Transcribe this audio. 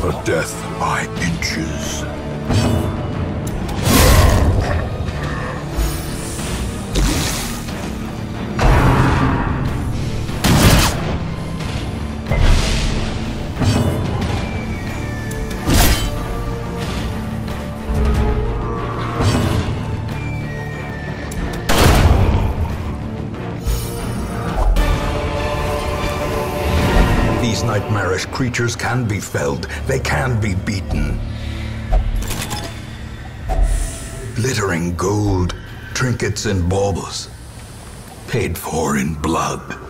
suffer death by inches. These nightmarish creatures can be felled. They can be beaten. Glittering gold, trinkets and baubles, paid for in blood.